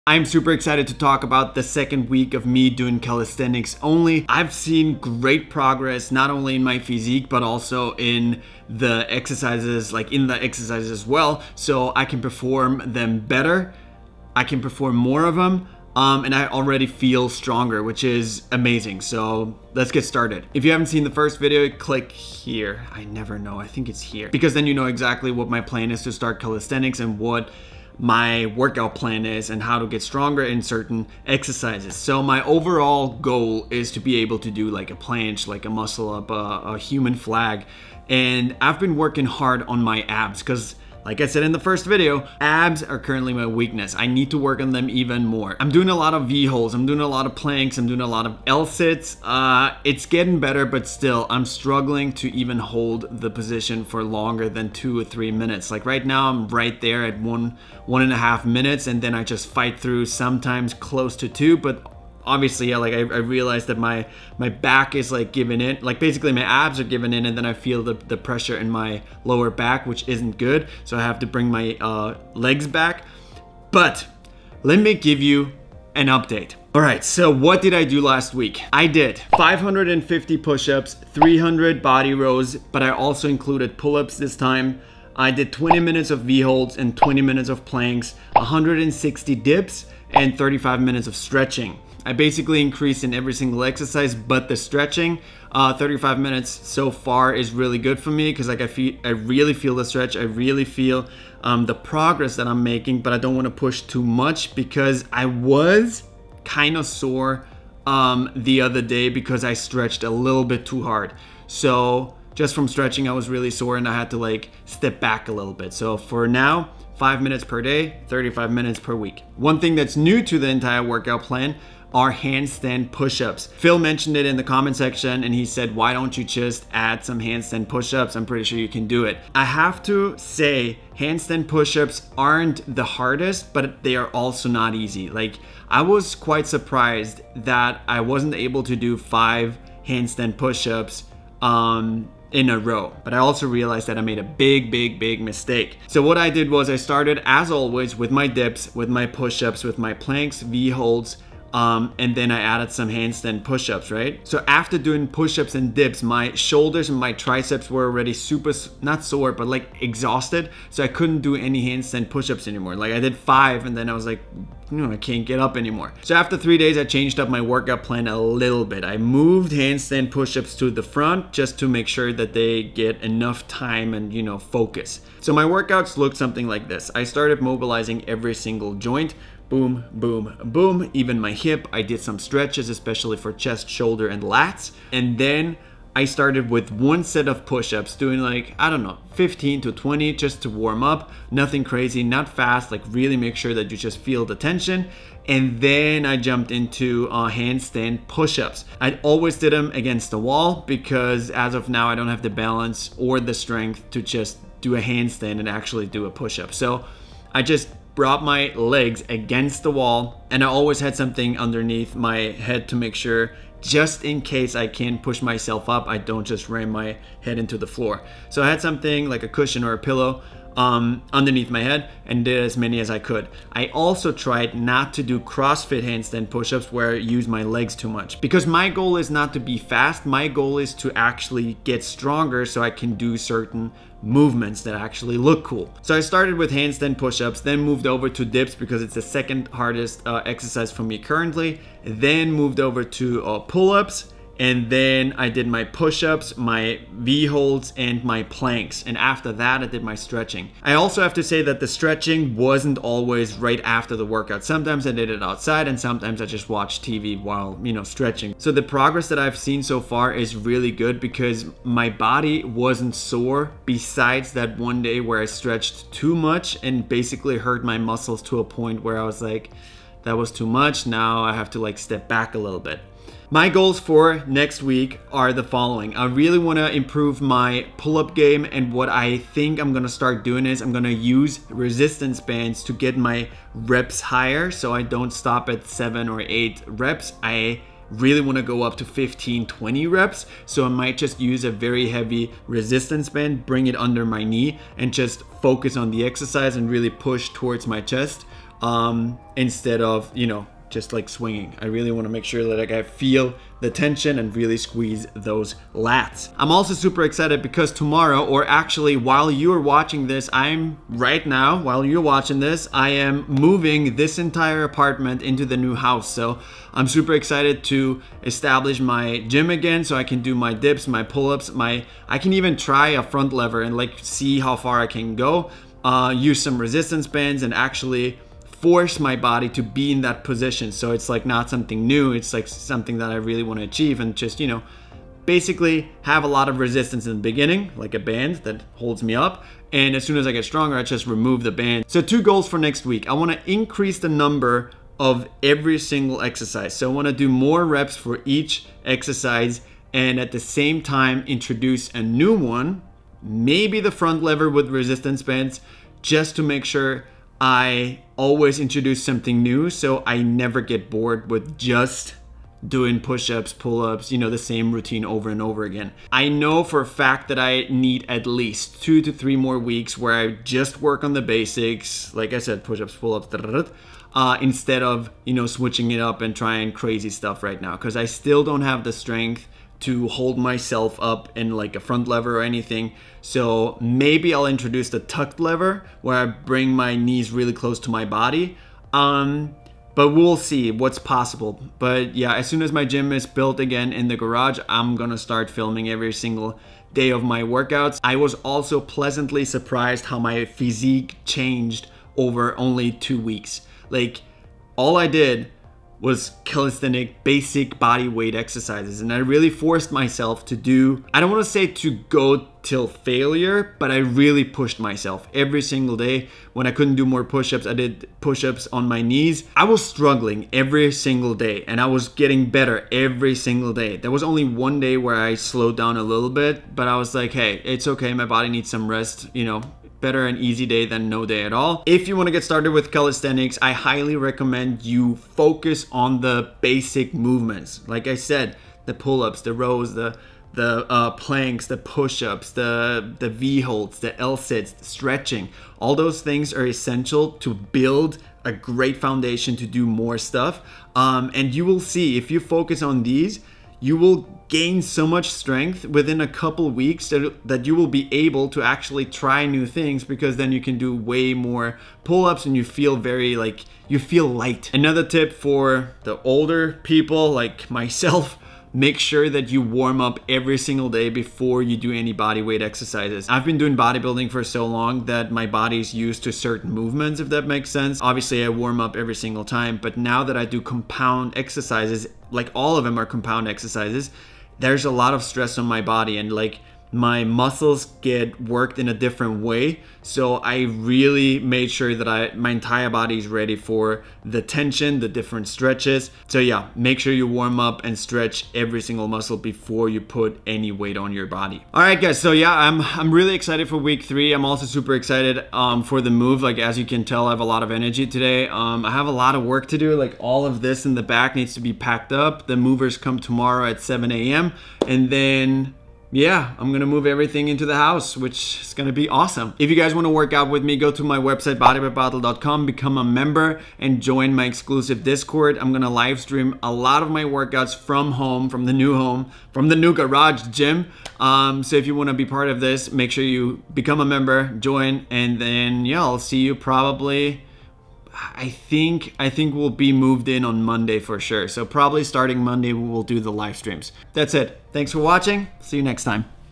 I'm super excited to talk about the second week of me doing calisthenics only. I've seen great progress, not only in my physique, but also in the exercises, as well. So I can perform them better. I can perform more of them. And I already feel stronger, which is amazing. So let's get started. If you haven't seen the first video, click here. I never know, I think it's here. Because then you know exactly what my plan is to start calisthenics and what my workout plan is and how to get stronger in certain exercises. So my overall goal is to be able to do like a planche, like a muscle up, a human flag. And I've been working hard on my abs because, like I said in the first video, abs are currently my weakness. I need to work on them even more. I'm doing a lot of V-holds, I'm doing a lot of planks, I'm doing a lot of L-sits. It's getting better, but still, I'm struggling to even hold the position for longer than 2 or 3 minutes. Like right now, I'm right there at 1.5 minutes, and then I just fight through, sometimes close to 2, but obviously, yeah, like I realized that my back is like giving in, like basically my abs are giving in, and then I feel the pressure in my lower back, which isn't good. So I have to bring my legs back. But let me give you an update. All right, so what did I do last week? I did 550 push-ups, 300 body rows, but I also included pull-ups this time. I did 20 minutes of V-holds and 20 minutes of planks, 160 dips, and 35 minutes of stretching. I basically increased in every single exercise but the stretching. 35 minutes so far is really good for me because like I really feel the stretch. I really feel the progress that I'm making, but I don't want to push too much because I was kind of sore the other day because I stretched a little bit too hard. So just from stretching, I was really sore and I had to like step back a little bit. So for now, 5 minutes per day, 35 minutes per week. One thing that's new to the entire workout plan are handstand push-ups. Phil mentioned it in the comment section and he said, why don't you just add some handstand push-ups? I'm pretty sure you can do it. I have to say, handstand push-ups aren't the hardest, but they are also not easy. Like, I was quite surprised that I wasn't able to do 5 handstand push-ups in a row, but I also realized that I made a big mistake. So what I did was I started, as always, with my dips, with my push-ups, with my planks, V-holds, and then I added some handstand push-ups, right? So after doing push-ups and dips, my shoulders and my triceps were already super, not sore, but like exhausted. So I couldn't do any handstand push-ups anymore. Like I did 5 and then I was like, I can't get up anymore. So after 3 days, I changed up my workout plan a little bit. I moved handstand push-ups to the front just to make sure that they get enough time and, focus. So my workouts look something like this. I started mobilizing every single joint. Boom, boom, boom. Even my hip, I did some stretches, especially for chest, shoulder, and lats. And then I started with 1 set of push-ups, doing like, I don't know, 15 to 20 just to warm up. Nothing crazy, not fast, like really make sure that you just feel the tension. And then I jumped into handstand push-ups. I always did them against the wall because as of now, I don't have the balance or the strength to just do a handstand and actually do a push-up. So I just brought my legs against the wall and I always had something underneath my head to make sure, just in case I can't push myself up, I don't just ram my head into the floor. So I had something like a cushion or a pillow underneath my head and did as many as I could. I also tried not to do CrossFit handstand push-ups where I use my legs too much because my goal is not to be fast. My goal is to actually get stronger so I can do certain movements that actually look cool. So I started with handstand push-ups, then moved over to dips because it's the second hardest exercise for me currently, then moved over to pull-ups, and then I did my push-ups, my V-holds, and my planks. And after that, I did my stretching. I also have to say that the stretching wasn't always right after the workout. Sometimes I did it outside and sometimes I just watched TV while, stretching. So the progress that I've seen so far is really good because my body wasn't sore besides that one day where I stretched too much and basically hurt my muscles to a point where I was like, that was too much. Now I have to like step back a little bit. My goals for next week are the following. I really want to improve my pull-up game, and what I think I'm going to start doing is I'm going to use resistance bands to get my reps higher so I don't stop at 7 or 8 reps. I really want to go up to 15, 20 reps. So I might just use a very heavy resistance band, bring it under my knee and just focus on the exercise and really push towards my chest. instead of, you know, just like swinging. I really want to make sure that like I feel the tension and really squeeze those lats. I'm also super excited because tomorrow, or actually while you're watching this, while you're watching this, I am moving this entire apartment into the new house. So I'm super excited to establish my gym again, so I can do my dips, my pull-ups, I can even try a front lever and like see how far I can go, use some resistance bands and actually force my body to be in that position. So it's like not something new, it's like something that I really want to achieve, and just, you know, basically have a lot of resistance in the beginning, like a band that holds me up, and as soon as I get stronger, I just remove the band. So 2 goals for next week. I want to increase the number of every single exercise. So I want to do more reps for each exercise, and at the same time introduce a new one, maybe the front lever with resistance bands, just to make sure I always introduce something new, so I never get bored with just doing push-ups, pull-ups, you know, the same routine over and over again. I know for a fact that I need at least 2 to 3 more weeks where I just work on the basics, like I said, push-ups, pull-ups, instead of, you know, switching it up and trying crazy stuff right now, because I still don't have the strength to hold myself up in like a front lever or anything. So maybe I'll introduce the tucked lever where I bring my knees really close to my body. But we'll see what's possible. But yeah, as soon as my gym is built again in the garage, I'm gonna start filming every single day of my workouts. I was also pleasantly surprised how my physique changed over only 2 weeks. Like, all I did was calisthenic basic body weight exercises, and I really forced myself to do, I don't want to say to go till failure, but I really pushed myself every single day. When I couldn't do more push-ups, I did push-ups on my knees. I was struggling every single day, and I was getting better every single day. There was only one day where I slowed down a little bit, but I was like, hey, it's okay, my body needs some rest, you know. Better an easy day than no day at all. If you want to get started with calisthenics, I highly recommend you focus on the basic movements. Like I said, the pull-ups, the rows, the planks, the push-ups, the V-holds, the L-sits, the stretching. All those things are essential to build a great foundation to do more stuff. And you will see, if you focus on these, you will gain so much strength within a couple weeks that you will be able to actually try new things, because then you can do way more pull-ups and you feel very like, you feel light. Another tip for the older people like myself, make sure that you warm up every single day before you do any body weight exercises. I've been doing bodybuilding for so long that my body's used to certain movements, if that makes sense. Obviously I warm up every single time, but now that I do compound exercises, like all of them are compound exercises, there's a lot of stress on my body, and like my muscles get worked in a different way. So I really made sure that my entire body is ready for the tension, the different stretches. So yeah, make sure you warm up and stretch every single muscle before you put any weight on your body. All right guys, so yeah, I'm really excited for week 3. I'm also super excited for the move. Like, as you can tell, I have a lot of energy today. I have a lot of work to do. Like, all of this in the back needs to be packed up. The movers come tomorrow at 7 a.m. and then yeah, I'm gonna move everything into the house, which is gonna be awesome. If you guys wanna work out with me, go to my website, bodybybartl.com, become a member and join my exclusive Discord. I'm gonna live stream a lot of my workouts from home, from the new garage gym. So if you wanna be part of this, make sure you become a member, join, and then yeah, I'll see you probably, I think we'll be moved in on Monday for sure. So probably starting Monday, we'll do the live streams. That's it. Thanks for watching. See you next time.